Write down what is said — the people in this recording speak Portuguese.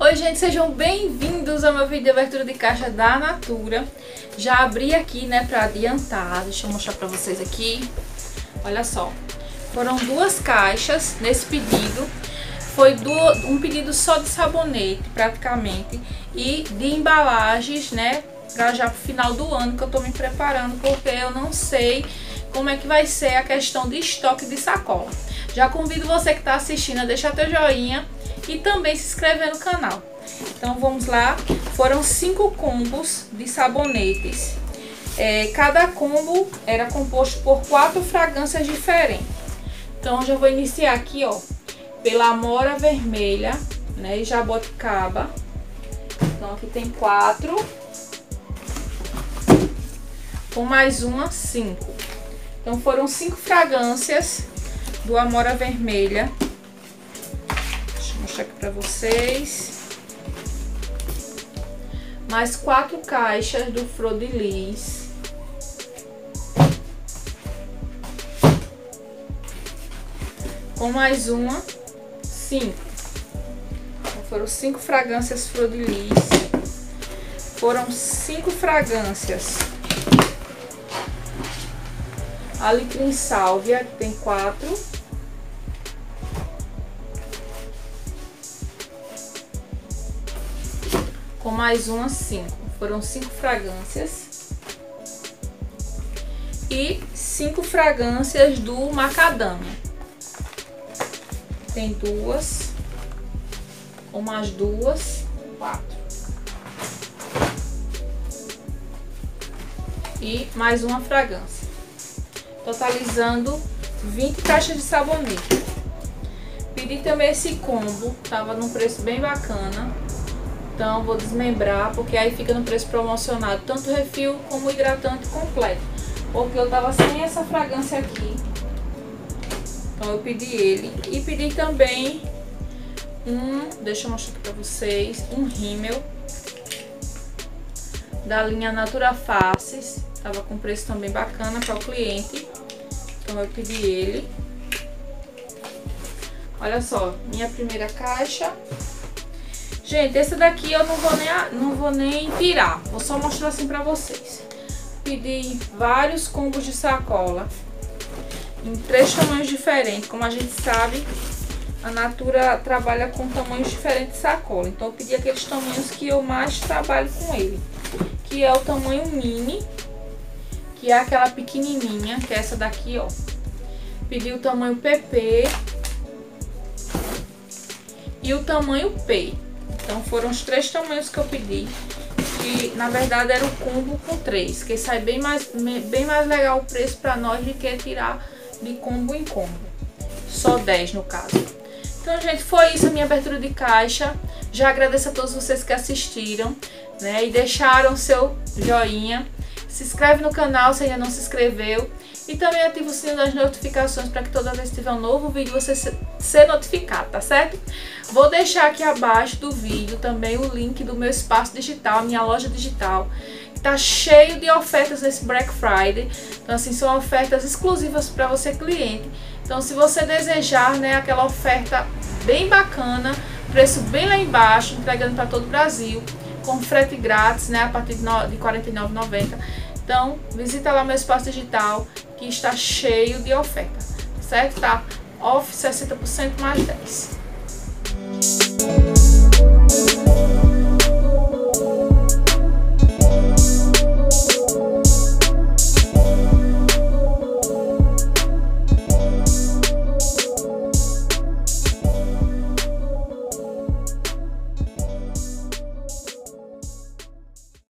Oi gente, sejam bem-vindos ao meu vídeo de abertura de caixa da Natura. Já abri aqui, né, pra adiantar. Deixa eu mostrar pra vocês aqui. Olha só, foram duas caixas nesse pedido. Foi um pedido só de sabonete, praticamente, e de embalagens, né, pra já pro final do ano, que eu tô me preparando, porque eu não sei como é que vai ser a questão de estoque de sacola. Já convido você que tá assistindo a deixar teu joinha e também se inscrever no canal. Então vamos lá, foram 5 combos de sabonetes. Cada combo era composto por 4 fragrâncias diferentes. Então eu já vou iniciar aqui, ó, pela Amora Vermelha, né, e Jaboticaba. Então aqui tem 4, com mais uma 5. Então foram 5 fragrâncias do Amora Vermelha. Deixa eu mostrar aqui pra vocês. Mais 4 caixas do Flor de Lis. Com mais uma 5. Então foram 5 fragrâncias Flor de Lis. Foram 5 fragrâncias Alecrim Sálvia, que tem 4. Com mais uma 5. Foram 5 fragrâncias. E 5 fragrâncias do Macadâmia. Tem 2. Com mais 2, 4. E mais uma fragrância. Totalizando 20 caixas de sabonete. Pedi também esse combo, tava num preço bem bacana. Então vou desmembrar, porque aí fica no preço promocionado, tanto o refil como o hidratante completo. Porque eu tava sem essa fragrância aqui. Então eu pedi ele. E pedi também deixa eu mostrar aqui pra vocês, um rímel da linha Natura Faces. Tava com preço também bacana para o cliente. Então eu pedi ele. Olha só, minha primeira caixa. Gente, esse daqui eu não vou nem tirar. Vou só mostrar assim pra vocês. Pedi vários combos de sacola em 3 tamanhos diferentes. Como a gente sabe, a Natura trabalha com tamanhos diferentes de sacola. Então eu pedi aqueles tamanhos que eu mais trabalho com ele, que é o tamanho mini, que é aquela pequenininha, que é essa daqui, ó. Pedi o tamanho PP e o tamanho P. Então foram os 3 tamanhos que eu pedi, que na verdade era o combo com 3, que sai bem mais legal o preço para nós do que tirar de combo em combo. Só 10 no caso. Então, gente, foi isso a minha abertura de caixa. Já agradeço a todos vocês que assistiram, né, e deixaram seu joinha. Se inscreve no canal se ainda não se inscreveu. E também ativa o sininho das notificações para que toda vez que tiver um novo vídeo você ser notificado, tá certo? Vou deixar aqui abaixo do vídeo também o link do meu espaço digital, a minha loja digital. Tá cheio de ofertas nesse Black Friday. Então assim, são ofertas exclusivas para você cliente. Então se você desejar, né, aquela oferta bem bacana, preço bem lá embaixo, entregando para todo o Brasil, com frete grátis, né, a partir de R$ 49,90. Então, visita lá meu espaço digital, que está cheio de oferta, certo? Tá off 60% mais 10.